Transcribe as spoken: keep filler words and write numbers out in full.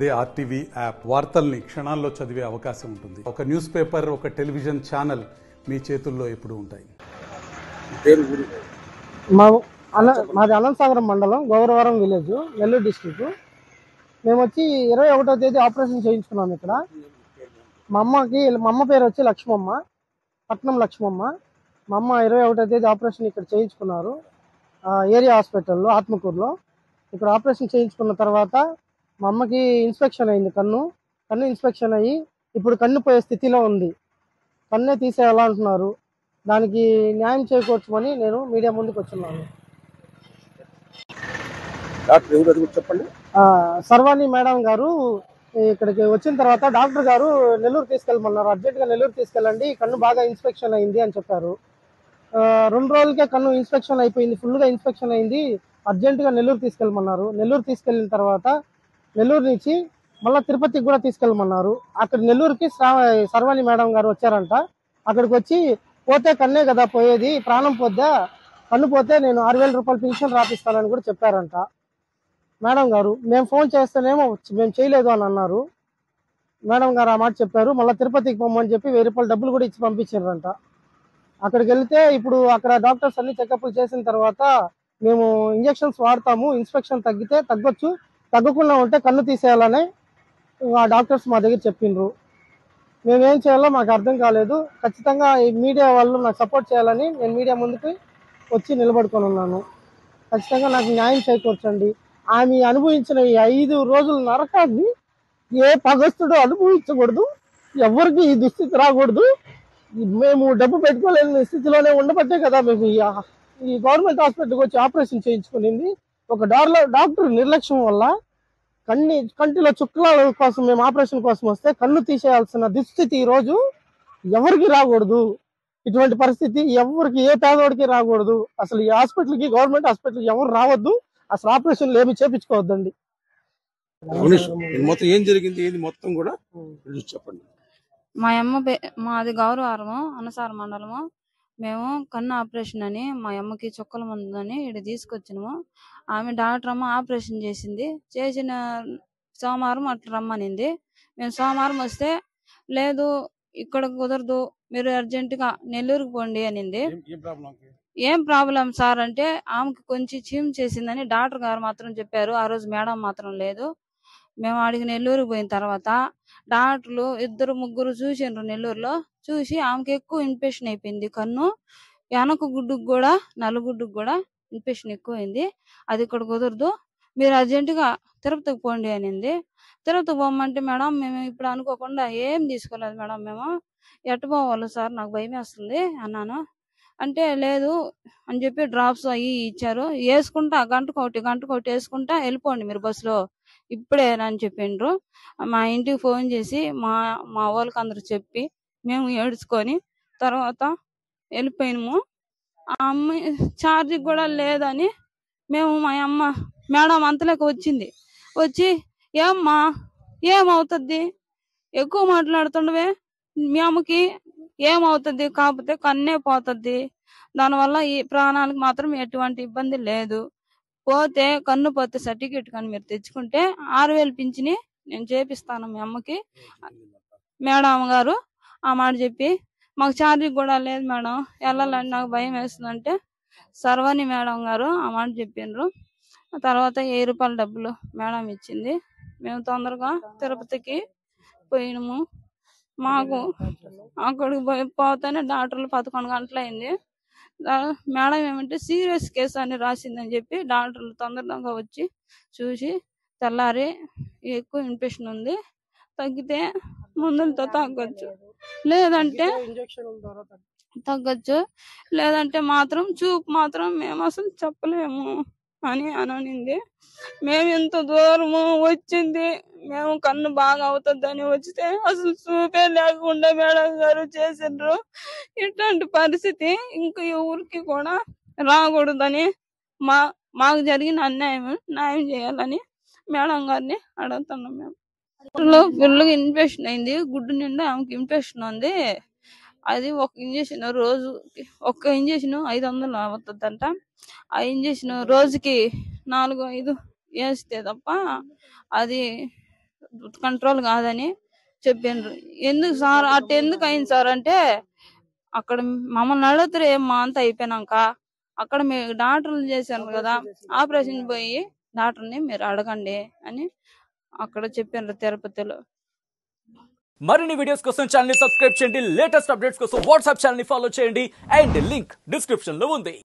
They RTV app వార్తల్ని క్షణాల్లో చదివే అవకాశం ఉంటుంది. ఒక న్యూస్ పేపర్, ఒక టెలివిజన్ ఛానల్ మీ చేతుల్లో ఎప్పుడు ఉంటాయి. మా అన మాది అనంతసాగరం మండలం, గౌరవరం విలేజ్, నెల్లూరు డిస్టిక్. మేము వచ్చి ఇరవై ఒకటో తేదీ ఆపరేషన్ చేయించుకున్నాం ఇక్కడ. మా అమ్మకి మా అమ్మ పేరు వచ్చి లక్ష్మమ్మ, పట్నం లక్ష్మమ్మ. మా అమ్మ ఇరవై ఒకటో తేదీ ఆపరేషన్ ఇక్కడ చేయించుకున్నారు, ఏరియా హాస్పిటల్లో ఆత్మకూరులో. ఇక్కడ ఆపరేషన్ చేయించుకున్న తర్వాత మా అమ్మకి ఇన్స్పెక్షన్ అయింది, కన్ను కన్ను ఇన్స్పెక్షన్ అయ్యి ఇప్పుడు కన్ను పోయే స్థితిలో ఉంది. కన్నే తీసేయాలంటున్నారు. దానికి న్యాయం చేకూర్చమని నేను మీడియా ముందుకు వచ్చున్నాను. చెప్పండి. సర్వాణి మేడం గారు ఇక్కడికి వచ్చిన తర్వాత డాక్టర్ గారు నెల్లూరు తీసుకెళ్ళమన్నారు. అర్జెంటుగా నెల్లూరు తీసుకెళ్ళండి, కన్ను బాగా ఇన్స్పెక్షన్ అయింది అని చెప్పారు. రెండు రోజులకే కన్ను ఇన్స్పెక్షన్ అయిపోయింది, ఫుల్గా ఇన్స్పెక్షన్ అయింది. అర్జెంటుగా నెల్లూరు తీసుకెళ్ళమన్నారు. నెల్లూరు తీసుకెళ్ళిన తర్వాత నెల్లూరు నుంచి మళ్ళీ తిరుపతికి కూడా తీసుకెళ్ళమన్నారు. అక్కడ నెల్లూరుకి సర్వాణి మేడం గారు వచ్చారంట. అక్కడికి వచ్చి పోతే కన్నే కదా పోయేది, ప్రాణం పోద్దా, కన్ను పోతే నేను ఆరు వేల రూపాయలు పెన్షన్ రాపిస్తానని కూడా చెప్పారంట మేడం గారు. మేము ఫోన్ చేస్తేనేమో మేము చేయలేదు అని అన్నారు. మేడం గారు ఆ మాట చెప్పారు. మళ్ళీ తిరుపతికి పొమ్మని చెప్పి వెయ్యి రూపాయలు డబ్బులు కూడా ఇచ్చి పంపించారంట. అక్కడికి వెళ్తే ఇప్పుడు అక్కడ డాక్టర్స్ అన్ని చెకప్లు చేసిన తర్వాత మేము ఇంజక్షన్స్ వాడతాము, ఇన్స్పెక్షన్ తగ్గితే తగ్గొచ్చు, తగ్గకుండా ఉంటే కన్ను తీసేయాలని ఆ డాక్టర్స్ మా దగ్గర చెప్పిండ్రు. మేమేం చేయాలో మాకు అర్థం కాలేదు. ఖచ్చితంగా ఈ మీడియా వాళ్ళు నాకు సపోర్ట్ చేయాలని నేను మీడియా ముందుకు వచ్చి నిలబడుకొని ఉన్నాను. ఖచ్చితంగా నాకు న్యాయం చేకూర్చండి. ఆమె అనుభవించిన ఈ ఐదు రోజుల నరకాన్ని ఏ పగస్తుడు అనుభవించకూడదు, ఎవరికి ఈ దుస్థితి రాకూడదు. మేము డబ్బు పెట్టుకోలేని స్థితిలోనే ఉండబట్టే కదా మేము ఈ గవర్నమెంట్ హాస్పిటల్కి వచ్చి ఆపరేషన్ చేయించుకునింది. ఒక డాక్టర్ డాక్టర్ నిర్లక్ష్యం వల్ల కన్ని కంటిలో చుక్కల కోసం మేము ఆపరేషన్ కోసం వస్తే కన్ను తీసేయాల్సిన దుస్థితి ఈ రోజు ఎవరికి రాకూడదు. ఇటువంటి పరిస్థితి ఎవరికి, ఏ పేదవాడికి రాకూడదు. అసలు ఈ హాస్పిటల్కి, గవర్నమెంట్ హాస్పిటల్కి ఎవరు రావద్దు. అసలు ఆపరేషన్లు ఏమి చేపించుకోవద్దండి. మొత్తం ఏం జరిగింది, ఏది మొత్తం కూడా చెప్పండి. మా అమ్మ మాది గౌరవరము, అనసార మండలము. మేము కన్ను ఆపరేషన్ అని మా అమ్మకి చుక్కల మందని ఇక్కడ తీసుకొచ్చినాము. ఆమె డాక్టర్ అమ్మ ఆపరేషన్ చేసింది. చేసిన సోమవారం అట్లా రమ్మనింది. మేము సోమవారం వస్తే లేదు ఇక్కడ కుదరదు, మీరు అర్జెంటుగా నెల్లూరుకి పోండి అనింది. ఏం ప్రాబ్లం సార్ అంటే ఆమెకి కొంచెం చీమ్ చేసిందని డాక్టర్ గారు మాత్రం చెప్పారు. ఆ రోజు మేడం మాత్రం లేదు. మేము అడిగి నెల్లూరుకి పోయిన తర్వాత డాక్టర్లు ఇద్దరు ముగ్గురు చూసిండ్రు నెల్లూరులో. చూసి ఆమెకి ఎక్కువ ఇన్ఫెక్షన్ అయిపోయింది. కన్ను వెనక గుడ్డుకు కూడా, నలుగుడ్డుకు కూడా ఇన్ఫెక్షన్ ఎక్కువ అయింది. అది ఇక్కడ కుదరదు, మీరు అర్జెంటుగా తిరుపతికి పోండి అనింది. తిరుపతికి పోమంటే మేడం మేము ఇప్పుడు అనుకోకుండా ఏం తీసుకోలేదు మేడం, మేము ఎట్టు పోవాలి సార్, నాకు భయం వేస్తుంది అన్నాను. అంటే లేదు అని చెప్పి డ్రాప్స్ అవి ఇచ్చారు. వేసుకుంటా గంటకు ఒకటి గంటకు ఒకటి వేసుకుంటా వెళ్ళిపోండి మీరు బస్సులో ఇప్పుడే అని చెప్పిండ్రు. మా ఇంటికి ఫోన్ చేసి మా మా వాళ్ళకి అందరూ చెప్పి మేము ఏడ్చుకొని తర్వాత వెళ్ళిపోయినాము. ఆ అమ్మ ఛార్జీ కూడా లేదని మేము మా అమ్మ మేడం అంతలోకి వచ్చింది. వచ్చి ఏమ్మా ఏమవుతుంది, ఎక్కువ మాట్లాడుతుండవే, మీ అమ్మకి ఏమవుతుంది, కాకపోతే కన్నే పోతుంది, దానివల్ల ఈ ప్రాణానికి మాత్రం ఎటువంటి ఇబ్బంది లేదు, పోతే కన్ను పోతే సర్టిఫికేట్ కానీ మీరు తెచ్చుకుంటే ఆరు వేలు పింఛని నేను చేపిస్తాను మీ అమ్మకి మేడం గారు ఆ మాట చెప్పి, మాకు ఛార్జీ కూడా లేదు మేడం, వెళ్ళాలని నాకు భయం వేస్తుందంటే సర్వాణి మేడం గారు ఆ మాట చెప్పిండ్రు. తర్వాత వెయ్యి రూపాయల డబ్బులు మేడం ఇచ్చింది. మేము తొందరగా తిరుపతికి పోయినాము. మాకు అక్కడికి పోయి పోతేనే డాక్టర్లు పదకొండు గంటలు అయింది. మేడం ఏమంటే సీరియస్ కేసు అని రాసిందని చెప్పి డాక్టర్లు తొందరగా వచ్చి చూసి తెల్లారి ఎక్కువ ఇన్ఫెక్షన్ ఉంది, తగ్గితే మందులతో తగ్గొచ్చు, లేదంటే తగ్గొచ్చు, లేదంటే మాత్రం చూపు మాత్రం మేము అసలు చెప్పలేము అని అనింది. మేము ఎంత దూరము వచ్చింది, మేము కన్ను బాగా అవుతుందని వచ్చితే అసలు చూపే లేకుండా మేడం గారు చేసిండ్రు. ఇట్లాంటి పరిస్థితి ఇంకా ఊరికి కూడా రాకూడదని మా మాకు జరిగిన అన్యాయం న్యాయం చేయాలని మేడం గారిని అడుగుతున్నాం. మేము ఫుల్గా ఇన్ఫెక్షన్ అయింది, గుడ్డు నిండా ఆమెకి ఇన్ఫెక్షన్ ఉంది. అది ఒక ఇంజక్షన్ రోజు ఒక్క ఇంజక్షన్ ఐదు వందలు అవుతుందంట. ఆ ఇంజక్షన్ రోజుకి నాలుగు ఐదు వేస్తే తప్ప అది కంట్రోల్ కాదని చెప్పిండ్రు. ఎందుకు సార్ అట్ట ఎందుకు అయింది సార్ అంటే, అక్కడ మమ్మల్ని అడుగుతారు ఏమ్మా అంతా అయిపోయినాక, అక్కడ మీరు డాక్టర్లు చేశారు కదా, ఆపరేషన్ పోయి డాక్టర్ని మీరు అడగండి అని అక్కడ చెప్పిండ్రు తిరుపతిలో. మరిన్ని వీడియోస్ కోసం ఛానల్ ని సబ్స్క్రైబ్ చేయండి, లేటెస్ట్ అప్డేట్స్ కోసం వాట్సాప్ ఛానల్ ని ఫాలో చేయండి, అండ్ లింక్ డిస్క్రిప్షన్ లో ఉంది.